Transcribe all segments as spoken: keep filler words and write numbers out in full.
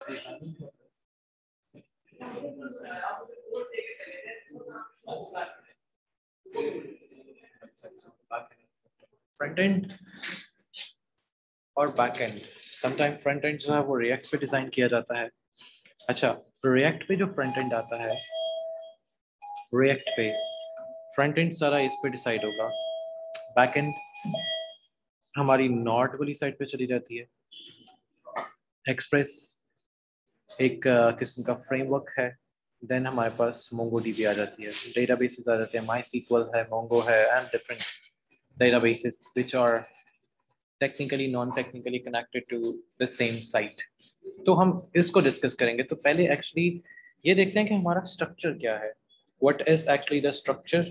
Front end और back end, sometime front end जो है वो रिएक्ट पे डिजाइन किया जाता है। अच्छा, रिएक्ट पे जो फ्रंट एंड आता है, रिएक्ट पे फ्रंट एंड सारा इस पे डिसाइड होगा, बैक एंड हमारी नॉट वाली साइड पे चली जाती है। एक्सप्रेस एक uh, किस्म का फ्रेमवर्क है। देन हमारे पास मोंगोडीबी आ जाती है, डेटाबेसेस आ जाते हैं, माई सीक्वल है, मोंगो है, and different databases which are technically non technically connected to the same site. तो हम इसको डिस्कस करेंगे। तो पहले एक्चुअली ये देखते हैं कि हमारा स्ट्रक्चर क्या है, what is actually the structure.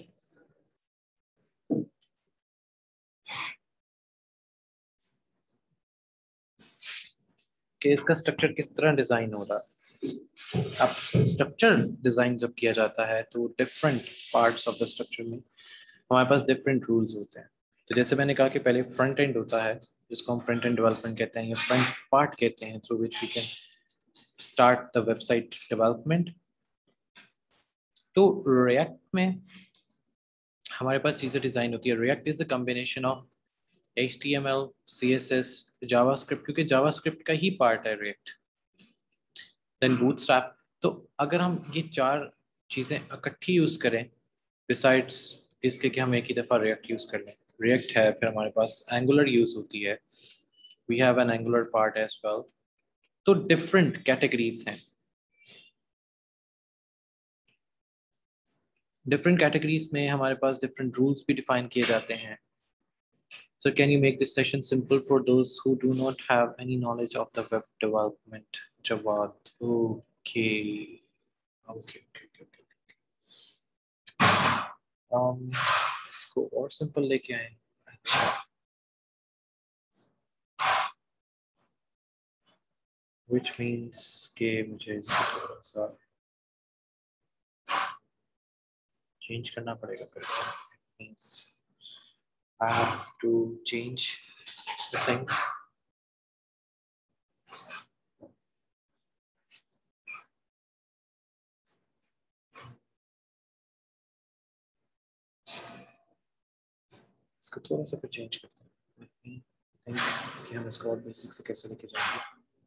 कि इसका स्ट्रक्चर किस तरह डिजाइन हो रहा है। अब स्ट्रक्चर डिजाइन जब किया जाता है तो different parts of the structure में हमारे पास डिफरेंट रूल्स होते हैं। तो जैसे मैंने कहा कि पहले फ्रंट एंड होता है जिसको हम फ्रंट एंड डेवलपमेंट कहते हैं या फ्रंट पार्ट कहते हैं, through which we can start the website development. तो रिएक्ट में हमारे पास चीज़ें डिज़ाइन होती है। React is a combination of H T M L, C S S, JavaScript, क्योंकि जावास्क्रिप्ट का ही पार्ट है रिएक्ट, देन बूटस्ट्रैप। तो अगर हम ये चार चीज़ें इकट्ठी यूज़ करें, बिसाइड्स इसके कि हम एक ही दफ़ा रिएक्ट यूज़ कर लें, रिएक्ट है, फिर हमारे पास एंगुलर यूज़ होती है, we have an Angular part as well. तो डिफरेंट कैटेगरीज हैं, डिफरेंट कैटेगरीज में हमारे पास डिफरेंट रूल्स भी डिफाइन किए जाते हैं। So can you make this session simple for those who do not have any knowledge of the web development? Jawad. Okay. Okay, okay, okay, okay. Um, इसको और simple लेके आए। अच्छा, which means कि मुझे इसको थोड़ा सा change करना पड़ेगा फिर। It means I have to change the things. इसको थोड़ा सा फिर change करते हैं। Let me think कि हम इसको और basic से कैसे लेके जाएंगे।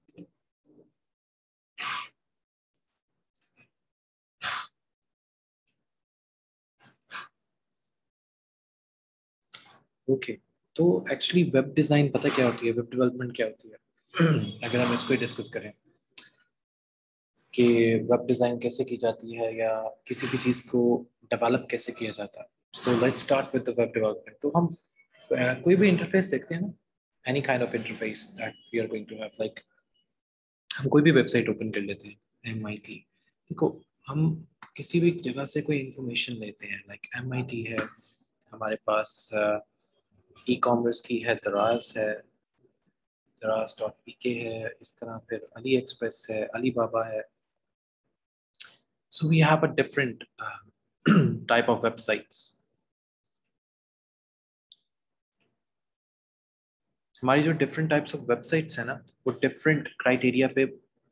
Okay okay. तो एक्चुअली वेब डिज़ाइन पता क्या होती है, वेब डेवलपमेंट क्या होती है अगर हम इसको डिस्कस करें कि वेब डिज़ाइन कैसे की जाती है या किसी भी चीज़ को डेवलप कैसे किया जाता है। So let's start with the web development. तो हम uh, कोई भी इंटरफेस देखते हैं ना, any kind of interface that we are going to have, like हम कोई भी वेबसाइट ओपन कर लेते हैं, एम आई टी। देखो, हम किसी भी जगह से कोई इंफॉर्मेशन लेते हैं, लाइक एम आई टी है, हमारे पास ई कॉमर्स की है, दराज है, दराज डॉट पी के है, इस तरह फिर अली एक्सप्रेस है, अली बाबा है। So we have a different type of websites. हमारी जो डिफरेंट टाइप्स ऑफ वेबसाइट्स है ना, वो डिफरेंट क्राइटेरिया पे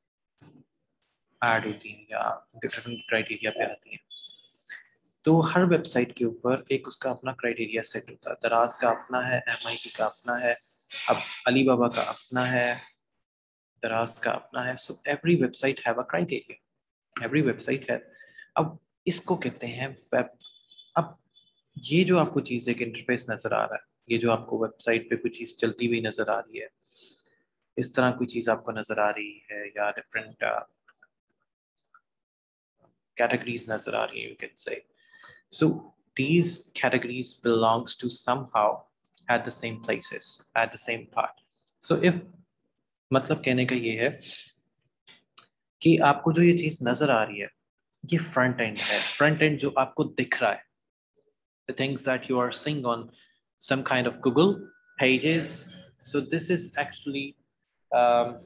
ऐड होती हैं या डिफरेंट क्राइटेरिया पे आती हैं। तो हर वेबसाइट के ऊपर एक उसका अपना क्राइटेरिया सेट होता है। दराज का अपना है, एम आई टी का अपना है, अब अली बाबा का अपना है, दराज का अपना है। So every website have a criteria, every website है। अब इसको कहते हैं वेब। अब ये जो आपको चीज़, एक इंटरफेस नज़र आ रहा है, ये जो आपको वेबसाइट पे कोई चीज़ चलती हुई नज़र आ रही है, इस तरह कोई चीज़ आपको नज़र आ रही है, या डिफरेंट कैटेगरीज नज़र आ रही है, you can say. So these categories belongs to somehow at the same places, at the same part. So if, मतलब कहने का ये है कि आपको जो ये चीज़ नज़र आ रही है, ये फ्रंट एंड है। फ्रंट एंड जो आपको दिख रहा है, the things that you are seeing on some kind of Google pages. So this is actually um,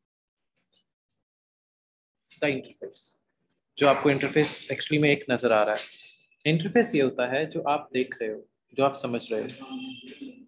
the interface. जो आपको इंटरफेस एक्चुअली में एक नज़र आ रहा है। इंटरफेस ये होता है जो आप देख रहे हो, जो आप समझ रहे हो।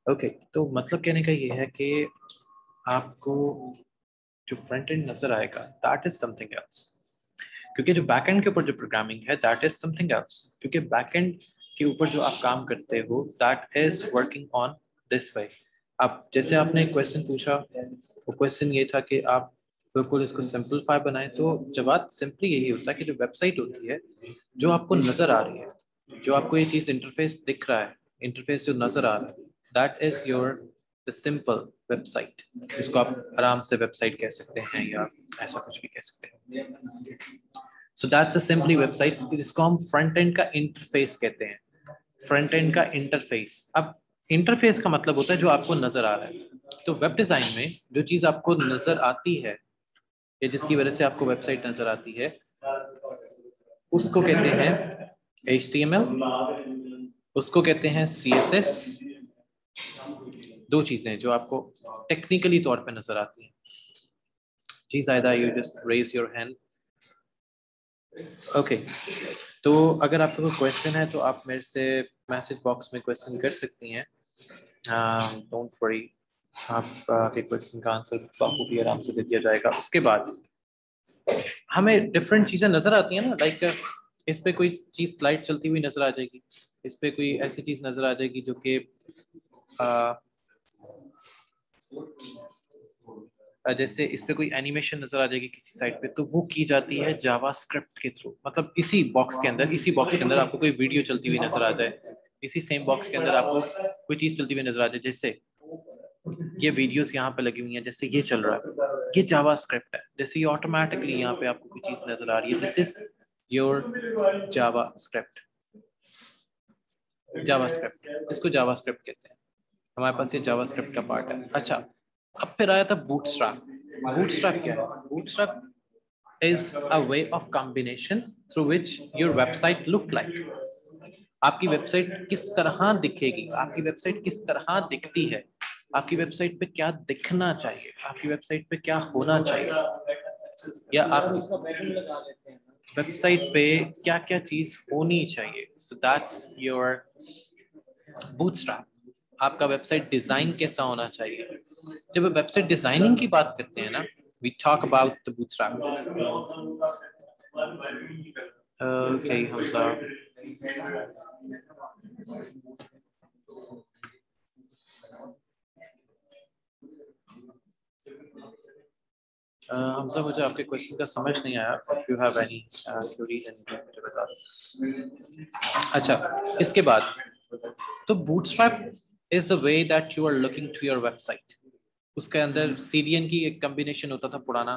ओके okay, तो मतलब कहने का ये है कि आपको जो फ्रंट एंड नजर आएगा दैट इज समथिंग एल्स, क्योंकि जो बैक एंड के ऊपर जो प्रोग्रामिंग है दैट इज समथिंग एल्स, क्योंकि बैक एंड के ऊपर जो आप काम करते हो that is working on this way. अब जैसे आपने एक क्वेश्चन पूछा, वो क्वेश्चन ये था कि आप बिल्कुल इसको सिंपलीफाई बनाएं, तो जवाब सिंपली यही होता है कि जो वेबसाइट होती है जो आपको नजर आ रही है, जो आपको ये चीज इंटरफेस दिख रहा है, इंटरफेस जो नजर आ रहा है that is your the simple website, जिसको आप आराम से वेबसाइट कह सकते हैं या ऐसा कुछ भी कह सकते हैं। So that's a simply website, जिसको हम फ्रंट एंड का इंटरफेस कहते हैं। फ्रंट एंड का इंटरफेस, अब इंटरफेस का मतलब होता है जो आपको नजर आ रहा है। तो वेब डिजाइन में जो चीज आपको नजर आती है या जिसकी वजह से आपको वेबसाइट नजर आती है उसको कहते हैं एच टी एम एल, उसको कहते हैं सी एस एस। दो चीजें जो आपको टेक्निकली तौर पे नजर आती हैं। जी Zahida, you just raise your hand. Okay, तो अगर आपका कोई क्वेश्चन है तो आप मेरे से मैसेज बॉक्स में क्वेश्चन कर सकती हैं। डोंट वरी, आपके क्वेश्चन का आंसर आपको भी आराम से दे दिया जाएगा। उसके बाद हमें डिफरेंट चीज़ें नज़र आती हैं ना, लाइक इस पे कोई चीज़ स्लाइड चलती हुई नज़र आ जाएगी, इस पे कोई ऐसी चीज़ नज़र आ जाएगी जो कि जैसे इस पे कोई एनिमेशन नजर आ जाएगी किसी साइट पे, तो वो की जाती है जावास्क्रिप्ट के थ्रू। मतलब इसी बॉक्स के अंदर इसी बॉक्स के अंदर आपको कोई वीडियो चलती हुई नजर आ जाए, इसी सेम बॉक्स के अंदर आपको कोई चीज चलती हुई नजर आ जाए, जैसे ये वीडियोस यहाँ पे लगी हुई हैं, जैसे ये चल रहा है, ये जावास्क्रिप्ट है। जैसे ये ऑटोमेटिकली यहाँ पे आपको कोई चीज नजर आ रही है, this is your JavaScript. JavaScript, इसको जावास्क्रिप्ट कहते हैं। हमारे पास ये जावास्क्रिप्ट का पार्ट है। अच्छा, अब फिर आया था बूटस्ट्रैप। बूटस्ट्रैप क्या है? Bootstrap is a way of combination through which your website look like। आपकी वेबसाइट किस तरह दिखेगी, आपकी वेबसाइट किस तरह दिखती है, आपकी वेबसाइट पे क्या दिखना चाहिए, आपकी वेबसाइट पे क्या होना चाहिए, या आप वेबसाइट पे क्या क्या चीज होनी चाहिए। So that's your Bootstrap. आपका वेबसाइट डिजाइन कैसा होना चाहिए। जब वेबसाइट डिजाइनिंग की बात करते हैं ना, we talk about the bootstrap। Okay, Hamza। uh, Hamza, मुझे आपके क्वेश्चन का समझ नहीं आया। If you have any uh, query then मुझे बता दो। अच्छा, इसके बाद तो bootstrap is the way that you are looking to your website। उसके अंदर सी डी एन की एक कॉम्बिनेशन होता था पुराना।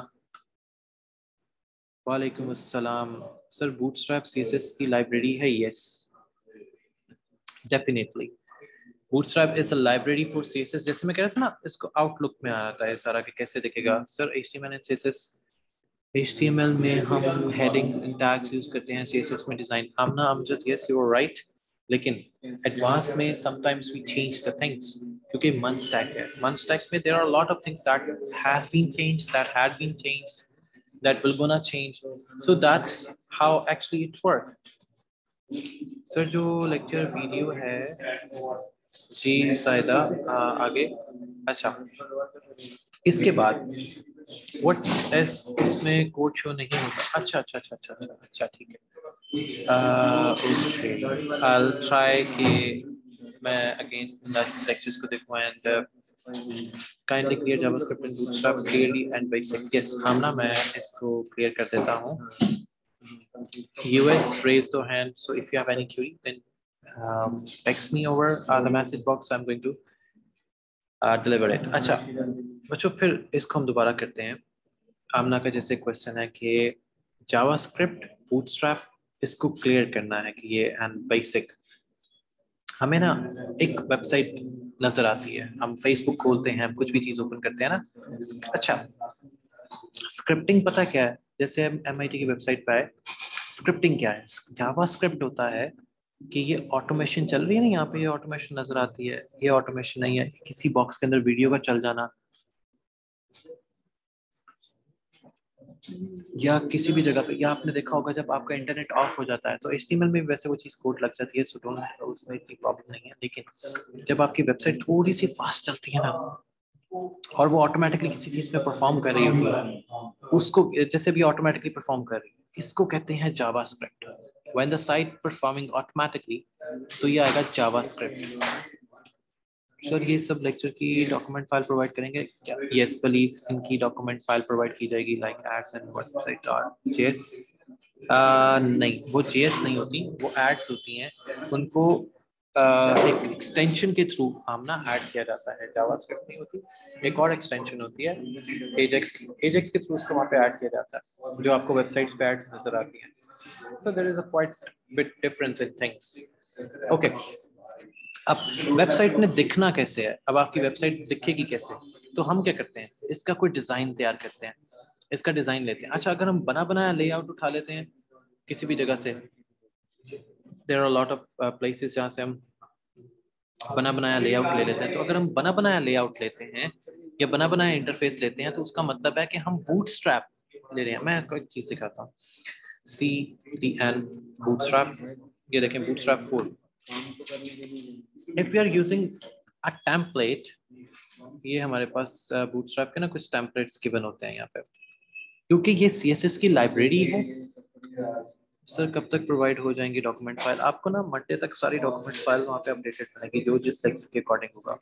वालेकुम अस्सलाम sir, Bootstrap C S S की लाइब्रेरी है? Yes, definitely. Bootstrap is a library for C S S. जैसे मैं कह रहा था ना, इसको आउटलुक में आता है सारा कि कैसे दिखेगा। Sir H T M L and C S S, H T M L में हम हेडिंग एंड टैग्स यूज करते हैं, सी एस एस में design. Amna Amjad, yes you are right, लेकिन एडवांस में sometimes we change the things, क्योंकि मन stack है। मन स्टैक में there are lot of things that has been changed, that had been changed, that will gonna change। So that's how actually it works। Sir जो lecture video है, जी सायदा, आगे। अच्छा, इसके बाद व्हाट एस इसमें कोड शो नहीं होता। अच्छा अच्छा अच्छा अच्छा अच्छा अच्छा, ठीक है। ओके, आई विल ट्राई कि मैं अगेन लेक्चर्स को देखूं and kindly clear JavaScript and Bootstrap clearly and basic. Yes Amna, मैं इसको क्लियर कर देता हूँ। U S raised their hand, so if you have any query then um, text me over uh, the message box, I'm going to uh, deliver it। अच्छा बच्चों, फिर इसको हम दोबारा करते हैं। आमना का जैसे क्वेश्चन है कि जावास्क्रिप्ट बूटस्ट्रैप, इसको क्लियर करना है कि ये एंड बेसिक। हमें ना एक वेबसाइट नजर आती है, हम फेसबुक खोलते हैं, हम कुछ भी चीज ओपन करते हैं ना। अच्छा, स्क्रिप्टिंग पता क्या है? जैसे हम एम आई टी की वेबसाइट पे आए, स्क्रिप्टिंग क्या है? जावास्क्रिप्ट होता है कि ये ऑटोमेशन चल रही है ना, यहाँ पे ये ऑटोमेशन नजर आती है, ये ऑटोमेशन नहीं है किसी बॉक्स के अंदर वीडियो का चल जाना। या किसी भी जगह पे, या आपने देखा होगा जब आपका इंटरनेट ऑफ हो जाता है तो एचटीएमएल में वैसे वो चीज़ कोड लग जाती है, सो डोंट, उसमें इतनी प्रॉब्लम नहीं है। लेकिन जब आपकी वेबसाइट थोड़ी सी फास्ट चलती है ना, और वो ऑटोमेटिकली किसी चीज़ पे परफॉर्म कर रही होती है, उसको जैसे भी ऑटोमेटिकली परफॉर्म कर रही है, इसको कहते हैं JavaScript. When the site performing automatically, तो ये आएगा जावास्क्रिप्ट। सर ये सब लेक्चर की डॉक्यूमेंट फाइल प्रोवाइड करेंगे क्या? यस बलीव इनकी डॉक्यूमेंट फाइल प्रोवाइड की जाएगी, like ads and website dot JS. नहीं, वो जेएस नहीं होती, वो एड्स होती हैं। उनको uh, एक एक्सटेंशन के थ्रू हम ना ऐड किया जाता है, जावास्क्रिप्ट नहीं होती, एक और एक्सटेंशन होती है एजेक्स। एजेक्स के थ्रू उसको वहाँ पे ऐड किया जाता है, जो आपको वेबसाइट्स पे एड्स नजर आती हैं। So there is a quite bit difference in things. Okay. अब वेबसाइट में दिखना कैसे है, अब आपकी वेबसाइट दिखेगी कैसे, तो हम क्या करते हैं, इसका कोई डिजाइन तैयार करते हैं, इसका डिजाइन लेते हैं। अच्छा, अगर हम बना बनाया लेआउट उठा लेते हैं किसी भी जगह से, there are lot of places जहाँ से हम बना बनाया लेआउट ले लेते हैं। तो अगर हम बना बनाया लेआउट लेते हैं या बना बनाया इंटरफेस लेते हैं, तो उसका मतलब है कि हम बूटस्ट्रैप ले रहे हैं। मैं आपको एक चीज सिखाता हूँ, सी टी एन बूटस्ट्रैप। ये देखें Bootstrap four. If we are using a template, ये हमारे पास बूटस्ट्रैप के ना कुछ टेम्पलेट्स गिवन होते हैं यहाँ पे, क्योंकि ये सीएसएस की लाइब्रेरी है। सर कब तक प्रोवाइड हो जाएंगी डॉक्यूमेंट फाइल? आपको ना मंडे तक सारी डॉक्यूमेंट फाइल वहाँ पे अपडेटेड मिलेगी, जो जिस लेक्चर के अकॉर्डिंग होगा।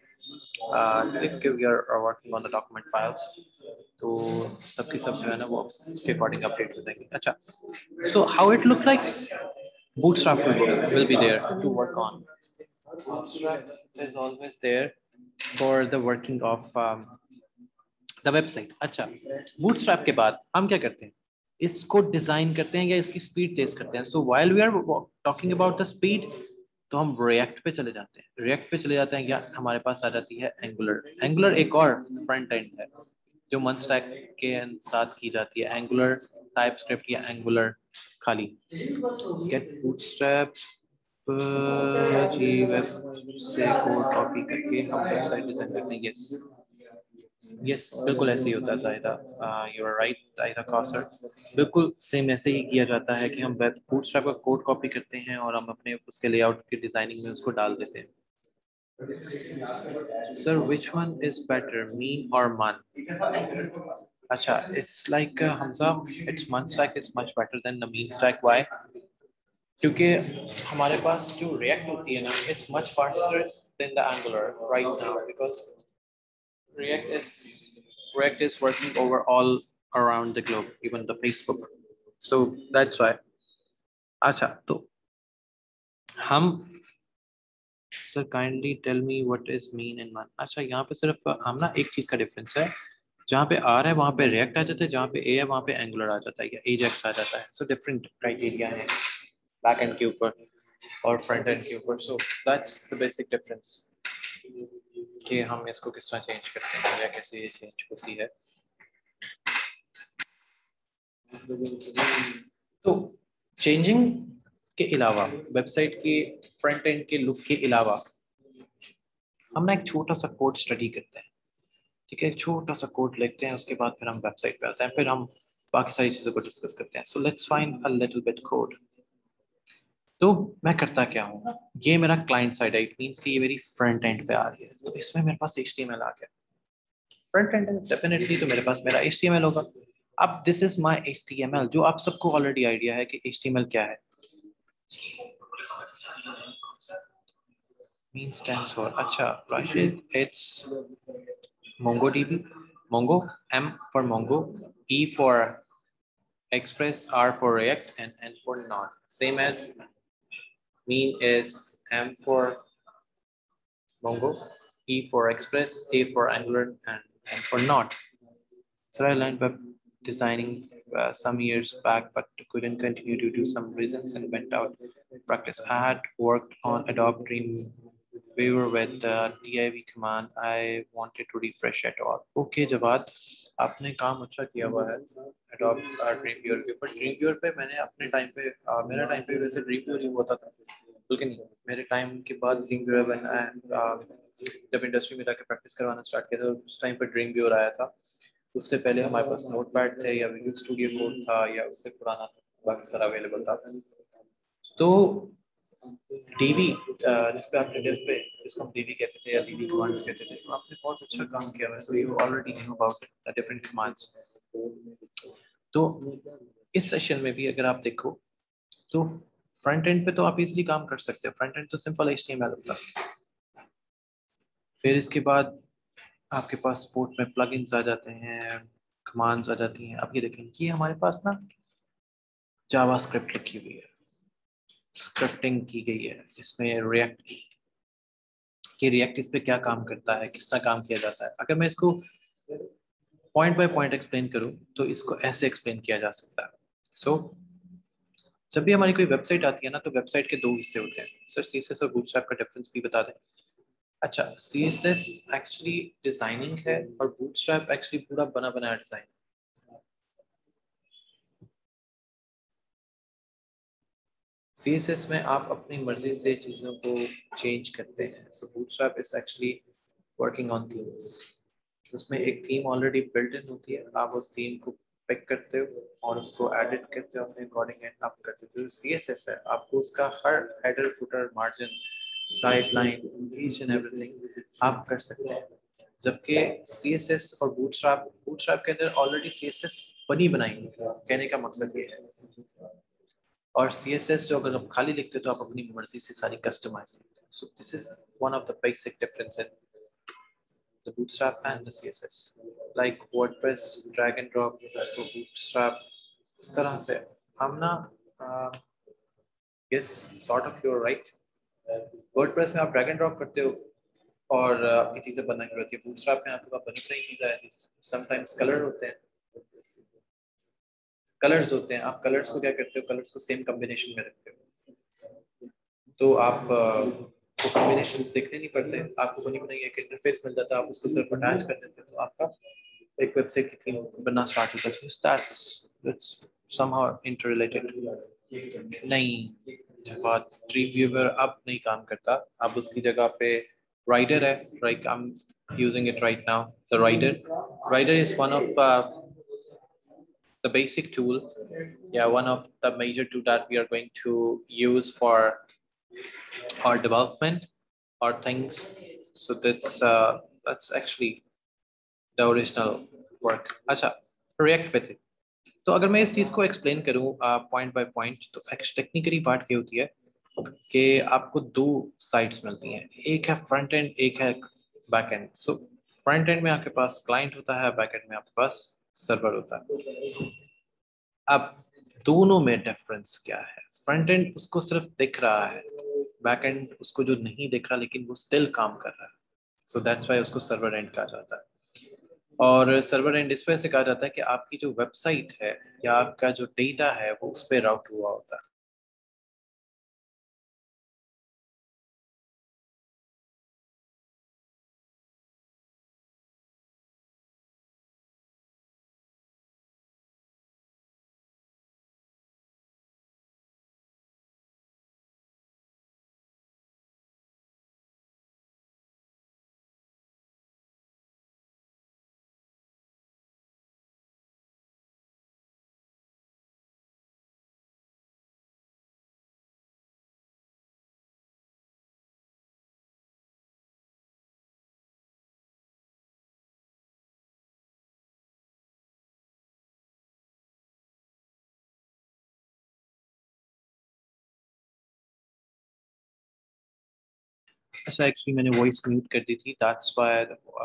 We are working on the document files, तो सबकी सब जो है ना वो उसके अकॉर्डिंग अपडेट हो जाएंगी। अच्छा, so how it look like, bootstrap will, will be there to work on. Bootstrap is always there for the working of um, the website. अच्छा, bootstrap के बाद हम क्या करते हैं, इसको डिजाइन करते हैं या इसकी स्पीड तेज करते हैं। So while we are talking about the speed, तो हम रिएक्ट पे चले जाते हैं। रिएक्ट पे चले जाते हैं, या हमारे पास आ जाती है एंगुलर। एंगुलर एक और फ्रंट एंड है जो मन स्टैक के साथ की जाती है, एंगुलर टाइपस्क्रिप्ट या एंगुलर खाली। गेट बूटस्ट्रैप जी वेब से कोड कॉपी करके हम वेबसाइट डिजाइन करते हैं। यस यस बिल्कुल ऐसे ही होता है Zahida, you are right Zahida Kausar. बिल्कुल सेम ऐसे ही किया जाता है कि हम वेब बूटस्ट्रैप का कोड कॉपी करते हैं और हम अपने उसके लेआउट की डिजाइनिंग में उसको डाल देते हैं। Sir which one is better, MEAN और मन? अच्छा, इट्स लाइक हमजा, इट्स मन stack is much better than the MEAN stack. Why? क्योंकि हमारे पास जो रिएक्ट होती है ना, it's much faster than the Angular right now, because React is React is working over all around the globe, even the Facebook. So that's why. अच्छा, तो हम sir kindly tell me what is MEAN and मन। अच्छा, यहाँ पे सिर्फ हम ना एक चीज का डिफरेंस है, जहाँ पे आर है वहाँ पे रिएक्ट आ जाता है, जहाँ पे ए है वहाँ पे एंगुलर आ जाता है या एजेक्स आ जाता है। सो डिफरेंट क्राइटेरिया है बैक एंड के ऊपर और फ्रंट एंड के ऊपर। So that's the basic difference कि हम इसको किस तरह चेंज करते हैं या कैसे ये चेंज होती है। तो चेंजिंग के अलावा, वेबसाइट के फ्रंट एंड के लुक के अलावा, हम ना एक छोटा सा कोड स्टडी करते हैं। ठीक है, एक छोटा सा कोड लिखते हैं, उसके बाद फिर हम वेबसाइट पे आते हैं, फिर हम बाकी सारी चीज़ों को डिस्कस करते हैं। So let's find a little bit code. तो मैं करता क्या हूँ, ये मेरा क्लाइंट साइड है, इट मींस कि ये मेरी फ्रंट एंड पे आ रही है, तो इसमें मेरे पास एच टी एम एल आ गया। फ्रंट एंड है डेफिनेटली, तो मेरे पास मेरा एच टी एम एल होगा। अब this is my H T M L, जो आप सबको ऑलरेडी आइडिया है कि एच टी एम एल क्या है। Mean stands for, अच्छा Rashid, it's MongoDB, Mongo, M for Mongo, E for Express, R for React, and N for Node. Same as mean is M for Mongo, E for Express, A for Angular, and N for Node. So I learned web designing uh, some years back, but couldn't continue due to some reasons and went out practice. I had worked on Adobe Dreamweaver with uh, div command. I wanted to refresh it all. Okay Jawad, आपने काम अच्छा किया हुआ है Adobe Dreamweaver के ऊपर। Dreamweaver पे मैंने अपने टाइम पे uh, मेरा टाइम पे वैसे Dreamweaver ही होता था, लेकिन मेरे टाइम के बाद Dreamweaver बना, जब इंडस्ट्री में जाके प्रैक्टिस करवाना स्टार्ट किया था उस टाइम पे Dreamweaver आया था। उससे पहले हमारे पास नोटपैड थे या विजुअल स्टूडियो कोड था या उससे पुराना बाकी सारा अवेलेबल था। तो डीवी जिस पे आपने डिव पे जिसको हम डीवी कहते थे या डीवी कमांड्स कहते थे, तो आपने बहुत अच्छा काम किया है, so you already know about the different commands. तो इस सेशन में भी अगर आप देखो तो फ्रंट एंड पे तो आप इजीली काम कर सकते हो। फ्रंट एंड तो सिंपल एचटीएमएल होता है। फिर इसके बाद आपके पास स्पोर्ट में प्लगइन्स आ जाते हैं, कमांड्स आ जाती हैं। अब ये देखें, ये हमारे पास ना जावास्क्रिप्ट लिखी हुई है, स्क्रिप्टिंग की गई है इसमें रिएक्ट की कि रिएक्ट इस पे क्या काम करता है, किस तरह काम किया जाता है। अगर मैं इसको पॉइंट बाय पॉइंट एक्सप्लेन करूं तो इसको ऐसे एक्सप्लेन किया जा सकता है। सो so, जब भी हमारी कोई वेबसाइट आती है ना, तो वेबसाइट के दो हिस्से होते हैं। सर सीएसएस और बूटस्ट्रैप का डिफरेंस भी बता दें। अच्छा, सीएसएस एक्चुअली डिजाइनिंग है और बूटस्ट्रैप एक्चुअली पूरा बना बनाया डिजाइन। सीएसएस में आप अपनी मर्जी से चीज़ों को चेंज करते हैं। So Bootstrap is actually working on themes. उसमें एक थीम ऑलरेडी बिल्ट इन होती है, आप उस थीम को पिक करते हो और उसको एडिट करते हो अपने अकॉर्डिंग एंड अप करते हो। जो सीएसएस है आपको उसका हर header footer margin side line each and everything आप कर सकते हैं। जबकि सीएसएस और बूटस्ट्रैप बूटस्ट्रैप के अंदर ऑलरेडी सीएसएस बनी बनाई है। कहने का मकसद ये है। और सी एस एस जो अगर आप खाली लिखते हो तो आप अपनी मर्जी से सारी कस्टमाइज करते हैं। So this is one of the basic difference in the Bootstrap and the C S S, like WordPress drag and drop. So Bootstrap इस तरह से हम ना yes sort of you're right. WordPress में आप ड्रैग एंड ड्रॉप करते हो और uh, आपकी चीजें बनानी रहती है। बूटस्ट्रैप में आपके पास बनी बनाई चीजें आती है। समटाइम्स कलर होते हैं, कलर्स होते हैं। आप कलर्स को क्या करते हो, कलर्स को सेम कॉम्बिनेशन में रखते हो, तो आप को कॉम्बिनेशन देखने नहीं पड़ते। आपको बनी बनाई एक इंटरफेस मिल जाता है, आप उसको सिर्फ अटैच कर देते हो तो आपका एक वेबसाइट की थीम बनना स्टार्ट हो जाती है। That's that's somehow interrelated. नहीं, बात ट्री व्यूअर अब नहीं काम करता। अब उसकी जगह पे राइडर है। Right, I am using it right now. The Rider Rider is one of the basic tool, yeah, one of the major tool that we are going to use for our development or things. So that's uh, that's actually the original work. अच्छा, react पे थे। तो अगर मैं इस चीज को explain करूँ पॉइंट बाय पॉइंट, तो टेक्निकली बात क्या होती है कि आपको दो साइड्स मिलती हैं, एक है फ्रंट एंड, एक है back end. So front end में आपके पास क्लाइंट होता है, बैक एंड में आपके पास सर्वर होता है। अब दोनों में डिफरेंस क्या है? फ्रंट एंड उसको सिर्फ दिख रहा है, बैक एंड उसको जो नहीं दिख रहा लेकिन वो स्टिल काम कर रहा है। सो दैट्स वाई उसको सर्वर एंड कहा जाता है। और सर्वर एंड इस वजह से कहा जाता है कि आपकी जो वेबसाइट है या आपका जो डेटा है वो उस पर राउट हुआ होता है। अच्छा, एक्चुअली मैंने वॉइस म्यूट कर दी थी, दैट्स व्हाई।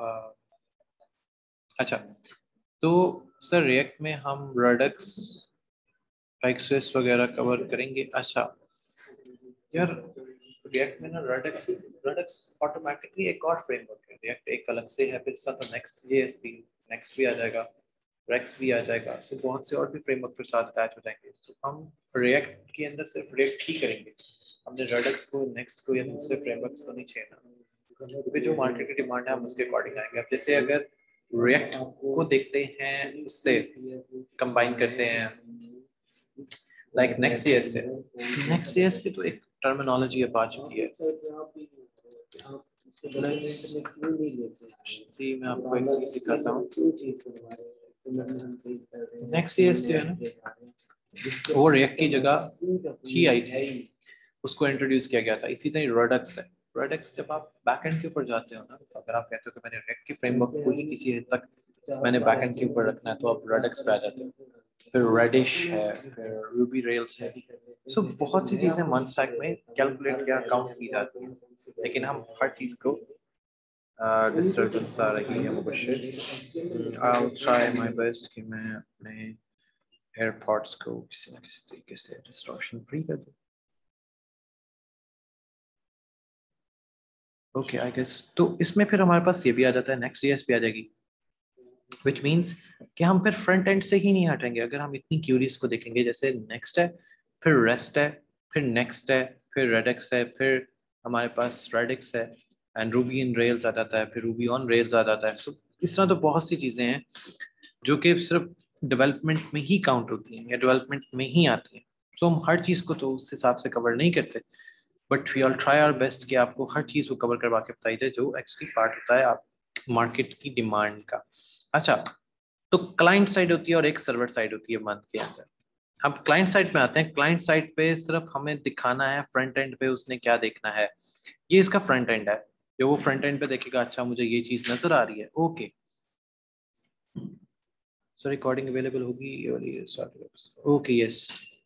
अच्छा, तो सर रिएक्ट में हम रेडिक्स एक्सेस वगैरह कवर करेंगे। अच्छा यार, रिएक्ट में ना रेडिक्स रेडिक्स ऑटोमेटिकली एक और फ्रेमवर्क है। रिएक्ट एक अलग से है, फिर साथ नेक्स्ट जेएसपी नेक्स्ट भी आ जाएगा, रेक्स भी आ जाएगा। सो बहुत से और भी फ्रेमवर्क के साथ अटैच हो जाएंगे। तो हम रिएक्ट के अंदर सिर्फ रिएक्ट ही करेंगे, हमने रेडिक्स को नेक्स्ट को या दूसरे फ्रेमवर्क्स को नहीं छेड़ना, क्योंकि जो मार्केट की डिमांड है हम उसके अकॉर्डिंग आएंगे। अब जैसे अगर रिएक्ट को देखते हैं, उससे कंबाइन करते हैं लाइक नेक्स्ट ईयर से, नेक्स्ट ईयर पे तो एक टर्मिनोलॉजी अब आ चुकी है। Let's- मैं आपको एक चीज दिखाता हूँ। नेक्स्ट ये है ना, वो रिएक्ट की जगह ही आई थी, उसको इंट्रोड्यूस किया गया था। इसी तरह रेडक्स है। रेडक्स जब आप बैकएंड के ऊपर जाते हो ना, तो अगर आप कहते हो कि मैंने रिएक्ट के फ्रेमवर्क को ही किसी हद तक मैंने बैकएंड के ऊपर रखना है, तो आप रेडक्स पे आ जाते हो। फिर रेडिश है, फिर रूबी रेल्स है। सो so, बहुत सी चीजें वन स्टैक में कैलकुलेट या काउंट की जाती हैं, लेकिन हम हर चीज को डिस्टर्बेंस आ रही है Mubashir. I will try my best कि मैं अपने एयरपॉड्स को किसी न किसी तरीके से डिस्टॉर्शन फ्री कर दूं। ओके आई गेस तो इसमें फिर हमारे पास ये भी आ जाता है, नेक्स्ट जेएस भी आ जाएगी, विच मीन्स कि हम फिर फ्रंट एंड से ही नहीं हटेंगे। अगर हम इतनी क्यूरीज को देखेंगे, जैसे नेक्स्ट है, फिर रेस्ट है, फिर नेक्स्ट है, फिर रेडिक्स है, फिर हमारे पास रेडिक्स है, एंड रूबी इन रेल्स आ जाता है, फिर रूबी ऑन रेल्स आ जाता है। सो इस तरह तो बहुत सी चीजें हैं जो कि सिर्फ डेवलपमेंट में ही काउंट होती हैं या डेवलपमेंट में ही आती हैं। सो हम हर चीज़ को तो उस हिसाब से कवर नहीं करते, but we all try our best कि आपको हर चीज़ को कवर करवा के बताई जाए जो एक्चुअली पार्ट होता है आप मार्केट की डिमांड का। अच्छा, तो क्लाइंट साइड होती है और एक सर्वर साइड होती है मंथ के अंदर। अब क्लाइंट साइड पे आते हैं। क्लाइंट साइड पे सिर्फ हमें दिखाना है फ्रंट एंड पे उसने क्या देखना है। ये इसका फ्रंट एंड है, जो वो फ्रंट एंड पे देखेगा, अच्छा मुझे ये चीज़ नजर आ रही है, ओके सो रिकॉर्डिंग अवेलेबल होगी और ये start. Okay yes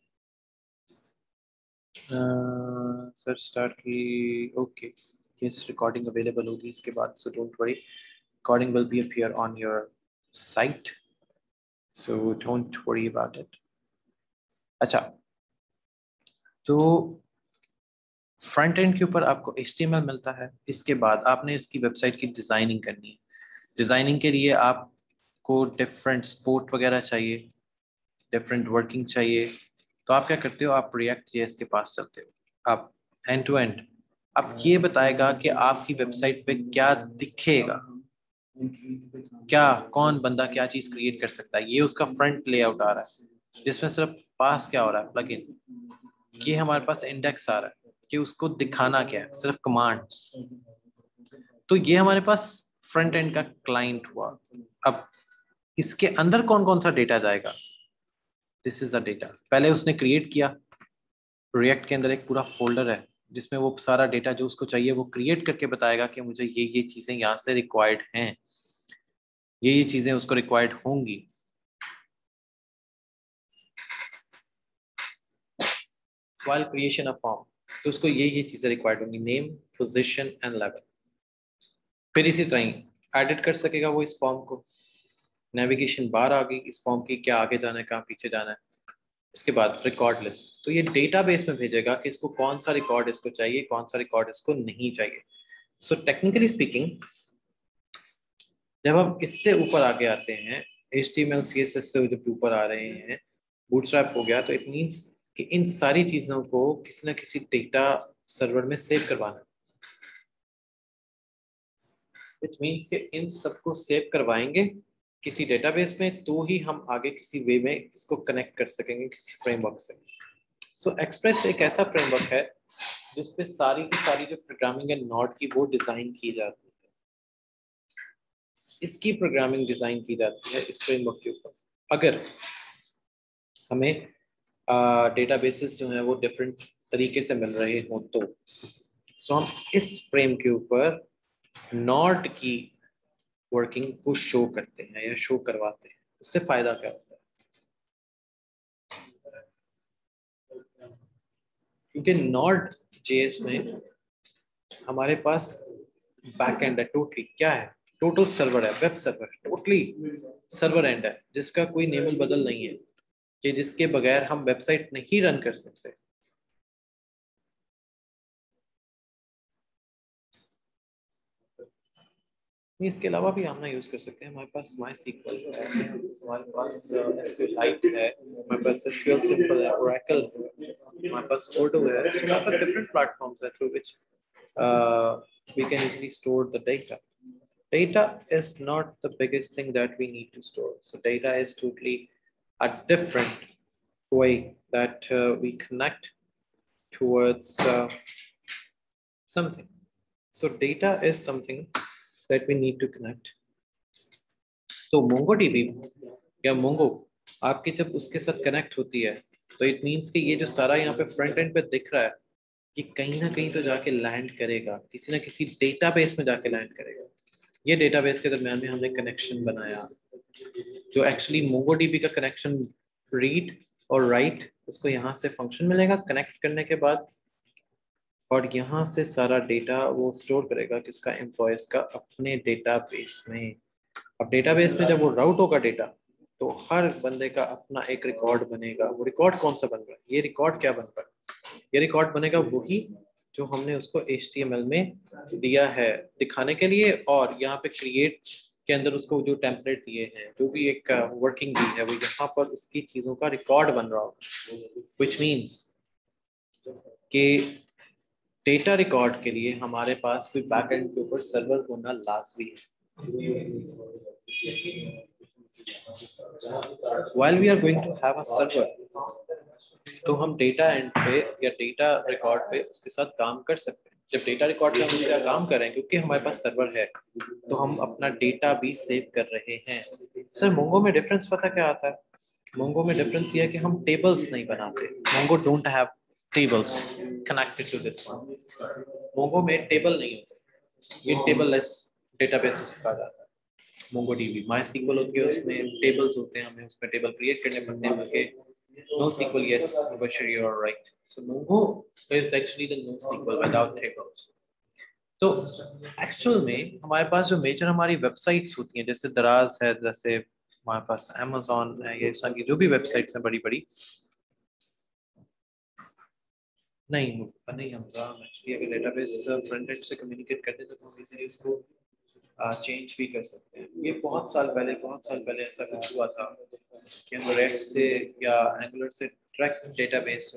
sir start की। ओके यस रिकॉर्डिंग अवेलेबल होगी इसके बाद, so don't worry, recording will be appear on your site, so don't worry about it. अच्छा, तो फ्रंट एंड के ऊपर आपको एच टी एम एल मिलता है। इसके बाद आपने इसकी वेबसाइट की डिज़ाइनिंग करनी है। डिज़ाइनिंग के लिए आपको डिफरेंट स्पोर्ट वगैरह चाहिए, डिफरेंट वर्किंग चाहिए। तो आप क्या करते हो, आप रिएक्ट जेएस के पास चलते हो। आप एंड टू एंड अब ये बताएगा कि आपकी वेबसाइट पे क्या दिखेगा, क्या कौन बंदा क्या चीज क्रिएट कर सकता है। ये उसका फ्रंट लेआउट आ रहा है, जिसमें सिर्फ पास क्या हो रहा है, प्लगइन, ये हमारे पास इंडेक्स आ रहा है कि उसको दिखाना क्या है, सिर्फ कमांड्स। तो ये हमारे पास फ्रंट एंड का क्लाइंट हुआ। अब इसके अंदर कौन कौन सा डेटा जाएगा, दिस इज अ डेटा। पहले उसने क्रिएट किया, रिएक्ट के अंदर एक पूरा फोल्डर है जिसमें वो सारा डेटा जो उसको चाहिए वो क्रिएट करके बताएगा कि मुझे ये ये चीजें यहाँ से रिक्वायर्ड हैं, ये ये चीजें उसको रिक्वायर्ड होंगी। व्हाइल क्रिएशन ऑफ फॉर्म, तो उसको ये ये चीजें रिक्वायर्ड होंगी, नेम, पोजीशन एंड लेवल। फिर इसी तरह ही एडिट कर सकेगा वो इस फॉर्म को। नेविगेशन बार आ गई इस फॉर्म की, क्या आगे जाना है कहाँ पीछे जाना है। इसके बाद रिकॉर्ड लिस्ट, तो ये डेटाबेस में भेजेगा कि इसको कौन सा रिकॉर्ड इसको चाहिए, कौन सा रिकॉर्ड इसको नहीं चाहिए। सो टेक्निकली स्पीकिंग, जब हम इससे ऊपर आगे आते हैं, H T M L C S S से जब ऊपर आ रहे हैं, बूटस्ट्रैप हो गया, तो इट मीन्स कि इन सारी चीजों को किसी ना किसी डेटा सर्वर में सेव करवाना। इट मीन्स कि इन सबको सेव करवाएंगे किसी डेटाबेस में, तो ही हम आगे किसी वे में इसको कनेक्ट कर सकेंगे किसी फ्रेमवर्क से। सो so, एक्सप्रेस एक ऐसा फ्रेमवर्क है जिसपे सारी की सारी जो प्रोग्रामिंग है नॉड की वो डिजाइन की जाती है। इसकी प्रोग्रामिंग डिजाइन की जाती है इस फ्रेमवर्क के ऊपर। अगर हमें डेटाबेसेस जो हैं वो डिफरेंट तरीके से मिल रहे हो तो सो हम इस फ्रेम के ऊपर नॉट की वर्किंग को शो करते हैं या शो करवाते हैं। उससे फायदा क्या होता है, क्योंकि नॉट जेएस में हमारे पास बैकएंड है, टोटली क्या है, टोटल सर्वर है, web server, totally server end है जिसका कोई नेमल बदल नहीं है, कि जिसके बगैर हम वेबसाइट नहीं रन कर सकते। इसके अलावा भी हम ना यूज कर सकते हैं। हमारे पास माई सीक्वल है, हमारे पास एसक्यूएलाइट है, हमारे पास एसक्यूएल सिंपल है, ओरेकल है, हमारे पास ओडो है। So हमारे पास डिफरेंट प्लेटफॉर्म्स है through which uh, we can easily store the data. Data is not the biggest thing that we need to store. So data is totally a different way that uh, we connect towards uh, something. So data is something that we need to connect. So MongoDB, या Mongo आपकी जब उसके साथ connect होती है तो it means कि ये जो सारा यहाँ पे फ्रंट एंड पे दिख रहा है ये कहीं ना कहीं तो जाके लैंड करेगा, किसी ना किसी डेटाबेस में जाके लैंड करेगा। ये डेटाबेस के दरमियान में हमने कनेक्शन बनाया जो एक्चुअली मोंगोडीबी का कनेक्शन रीड और राइट उसको यहाँ से फंक्शन मिलेगा कनेक्ट करने के बाद, और यहाँ से सारा डेटा वो स्टोर करेगा किसका, एम्प्लॉयज का अपने डेटाबेस में। अब डेटाबेस में जब वो राउट होगा डेटा तो हर बंदे का अपना एक रिकॉर्ड बनेगा। वो रिकॉर्ड कौन सा बन रहा है, ये रिकॉर्ड क्या बन रहा है, ये रिकॉर्ड बनेगा वही जो हमने उसको एच टी एम एल में दिया है दिखाने के लिए, और यहाँ पे क्रिएट के अंदर उसको जो टेम्पलेट दिए हैं जो भी एक वर्किंग दी है वो यहाँ पर उसकी चीजों का रिकॉर्ड बन रहा होगा, विच मीन्स कि डेटा रिकॉर्ड के लिए हमारे पास कोई बैकएंड के ऊपर सर्वर होना लाजमी है। While we are going to have a server, तो हम डेटा एंड पे या डेटा रिकॉर्ड पे उसके साथ काम कर सकते हैं। जब डेटा रिकॉर्ड पे हम उसके साथ काम करें क्योंकि हमारे पास सर्वर है तो हम अपना डेटा भी सेव कर रहे हैं। सर मोंगो में डिफरेंस पता क्या आता है, मोंगो में डिफरेंस ये है कि हम टेबल्स नहीं बनाते। Mongo don't have tables connected to this one. Mongo में टेबल नहीं होते, ये टेबल लेस डेटाबेसेस कहा जाता है। मोंगो डीबी माई सीक्वल होती है उसमें टेबल्स होते हैं, हमें उसमें टेबल क्रिएट करने पड़ते हैं, बल्कि NoSQL yes Mubashir you are right. So Mongo is actually the NoSQL without tables. तो एक्चुअल में हमारे पास जो मेजर हमारी वेबसाइट्स होती हैं जैसे दराज है, जैसे हमारे पास अमेज़न है, ये इस तरह की जो भी वेबसाइट्स हैं बड़ी बड़ी, नहीं नहीं हम एक्चुअली अगर डेटाबेस फ्रंट एंड से कम्युनिकेट करते हैं तो हम इजीली उसको चेंज भी कर सकते हैं। ये बहुत साल पहले बहुत साल पहले ऐसा कुछ हुआ था कि हम रेक्ट से या एंगुलर से डायरेक्ट डेटाबेस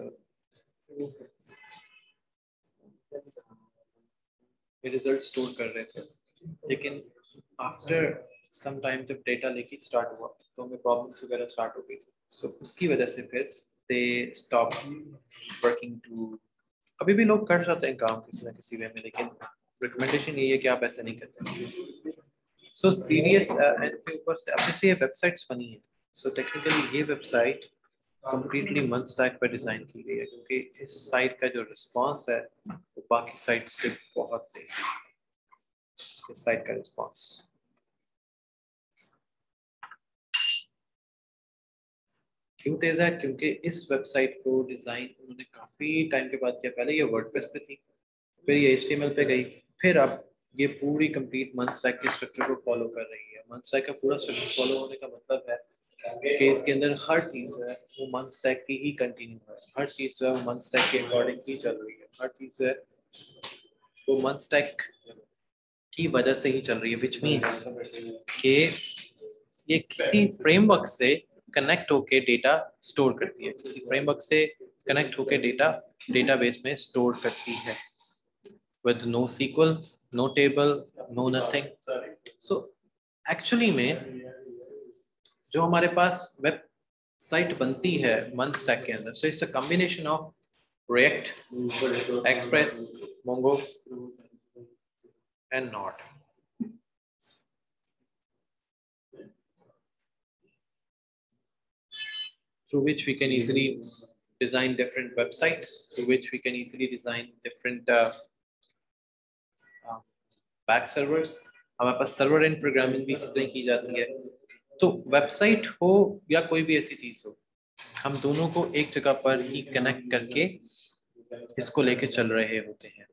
रिजल्ट स्टोर कर रहे थे, लेकिन आफ्टर सम टाइम जब डेटा लेके स्टार्ट हुआ तो हमें प्रॉब्लम्स वगैरह स्टार्ट हो गई थी। सो so, उसकी वजह से फिर दे स्टॉप वर्किंग टू। अभी भी लोग कर जाते हैं काम किसी ना किसी वे में, लेकिन रिकमेंडेशन ये है कि आप ऐसे नहीं करते। सो सीरियस एंड के ऊपर से अब जैसे ये वेबसाइट्स बनी है, सो so, टेक्निकली ये वेबसाइट कंप्लीटली मंथ स्टैक पर डिजाइन की गई है क्योंकि इस साइट का जो रिस्पांस है वो बाकी साइट से बहुत तेज है। इस साइट का रिस्पांस क्यों तेज है, क्योंकि इस वेबसाइट को डिजाइन उन्होंने काफी टाइम के बाद किया। पहले ये वर्डप्रेस पे थी, फिर ये एच टी एम एल पे गई, फिर अब ये पूरी कंप्लीट मंथ स्टैक के स्ट्रक्चर को फॉलो कर रही है। मंथ स्टैक का पूरा स्ट्रक्चर फॉलो होने का मतलब है कि इसके अंदर हर चीज जो है वो मंथ स्टैक की ही कंटिन्यू है, हर चीज जो है वो मंथ स्टैक के अकॉर्डिंग ही चल रही है, हर चीज जो है वो मंथ स्टैक की वजह से ही चल रही है। विच मीन्स कि ये किसी फ्रेमवर्क से कनेक्ट होके डेटा स्टोर करती है, किसी फ्रेमवर्क से कनेक्ट होके डेटा डेटाबेस में स्टोर करती है with no S Q L, no table, no nothing. So actually में जो हमारे पास वेबसाइट बनती है मंथ स्टैक के अंदर, so it's a combination of React, Express, Mongo and Node. Through which we can easily design different websites, through which we can easily design different uh, uh, back servers. हमारे पास server and programming भी इसी तरह की जाती है। तो website हो या कोई भी ऐसी चीज हो, हम दोनों को एक जगह पर ही कनेक्ट करके इसको लेके चल रहे होते हैं।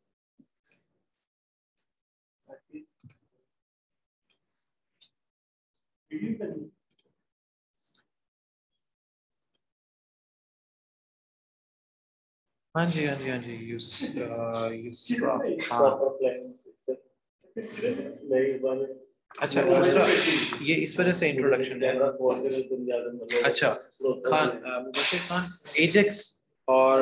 हाँ जी हाँ जी हाँ जी यूज यूज अच्छा दूसरा ये इस वजह से इंट्रोडक्शन है। अच्छा खान मुबशिर खान एजेक्स और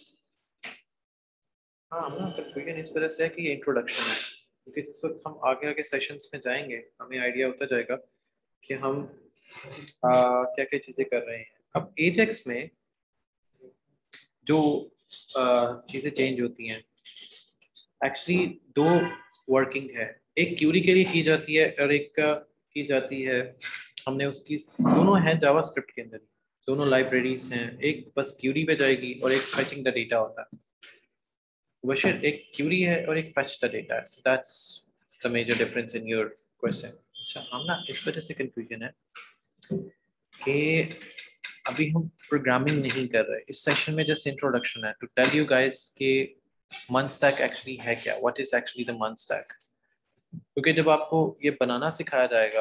हाँ कंफ्यूजन इस वजह से है कि ये इंट्रोडक्शन है, क्योंकि जिस वक्त हम आगे आगे सेशंस में जाएंगे हमें आइडिया होता जाएगा कि हम क्या क्या चीजें कर रहे हैं। अब एजेक्स में जो चीजें चेंज होती हैं एक्चुअली दो वर्किंग है, एक क्यूरी के लिए की जाती है और एक की जाती है हमने उसकी दोनों हैं जावास्क्रिप्ट के अंदर, दोनों लाइब्रेरीज हैं, एक बस क्यूरी पे जाएगी और एक फेचिंग द डेटा होता है। बशीर, एक क्यूरी है और एक फेच द डेटा है, so that's the major difference in your question. अच्छा, हम ना इस वजह से कंफ्यूजन है कि अभी हम प्रोग्रामिंग नहीं कर रहे इस सेशन में, जस्ट इंट्रोडक्शन है टू टेल यू गाइस कि मन स्टैक एक्चुअली है क्या, what is actually the MEAN stack. क्योंकि जब आपको ये बनाना सिखाया जाएगा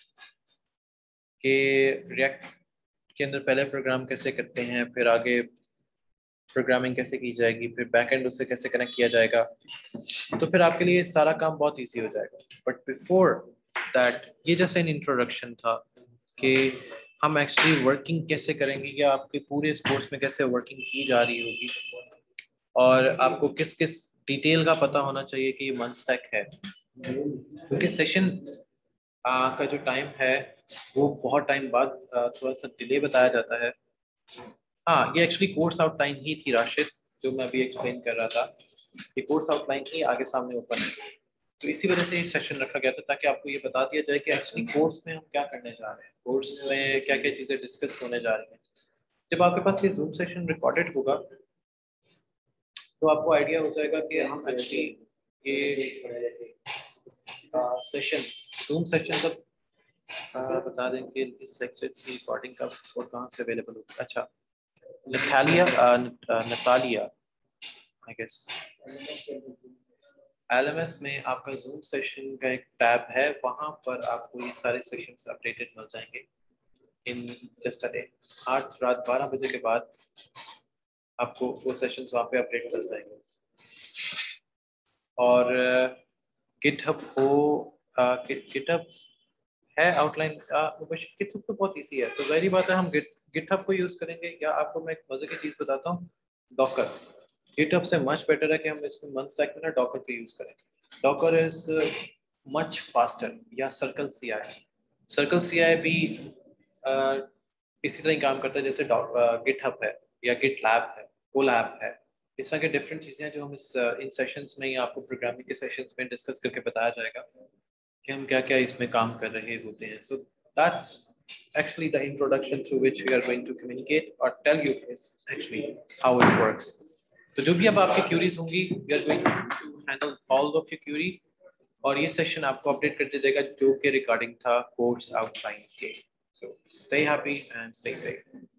कि रिएक्ट के अंदर पहले प्रोग्राम कैसे करते हैं, फिर आगे प्रोग्रामिंग कैसे की जाएगी, फिर बैकएंड उससे कैसे कनेक्ट किया जाएगा, तो फिर आपके लिए सारा काम बहुत इजी हो जाएगा। बट बिफोर दैट ये जैसे इन इंट्रोडक्शन था कि हम एक्चुअली वर्किंग कैसे करेंगे या आपके पूरे इस कोर्स में कैसे वर्किंग की जा रही होगी, और आपको किस किस डिटेल का पता होना चाहिए कि ये मन स्टैक है। क्योंकि सेशन का जो टाइम है वो बहुत टाइम बाद थोड़ा सा डिले बताया जाता है। हाँ, ये एक्चुअली कोर्स आउटलाइन ही थी राशिद, जो मैं अभी एक्सप्लेन कर रहा था, ये कोर्स आउटलाइन ही आगे सामने ओपन है। तो इसी वजह से ये सेशन रखा गया था ताकि आपको ये बता दिया जाए कि एक्चुअली कोर्स में हम क्या करने जा रहे हैं, कोर्स में क्या क्या चीज़ें डिस्कस होने जा रही हैं। जब आपके पास ये जूम सेशन रिकॉर्डेड होगा तो आपको आइडिया हो जाएगा कि हम एक्चुअली ये सेशन जूम सेशन तब बता दें कि इस लेक्चर की रिकॉर्डिंग कब और कहाँ से अवेलेबल होगी। अच्छा, Natalia Natalia I guess L M S में आपका जूम सेशन का एक टैब है, वहाँ पर आपको ये सारे सेशंस अपडेटेड मिल जाएंगे इन जस्ट अ डे। आज रात बारह बजे के बाद आपको वो सेशंस वहाँ पे अपडेट मिल जाएंगे। और गिटहब हो गिटहब है आउटलाइन, गिटहब तो बहुत इजी है, तो जाहिर बात है हम गिट गिटहब को यूज़ करेंगे। या आपको मैं एक मजे की चीज़ बताता हूँ, डॉकर। गिटहब से मच बेटर है कि हम इसमें मन स्टैक में ना डॉकर को यूज़ करें। डॉकर इज मच फास्टर, या circle C I circle C I भी uh, इसी तरह ही काम करता है जैसे गिटहब है या गिट लैब है, कोल ऐप है। इस तरह के डिफरेंट चीज़ें हैं जो हम इस इन सेशंस में या आपको प्रोग्रामिंग के सेशंस में डिस्कस करके बताया जाएगा कि हम क्या क्या इसमें काम कर रहे होते हैं। So that's actually the introduction through which we are going to communicate or tell you is actually how it works. तो जो भी अब आपकी क्यूरीज होंगी, we are going to handle all of your queries, और ये सेशन आपको update करते देगा जो कि रिकॉर्डिंग था कोर्स आउटलाइन के। So stay happy and stay safe.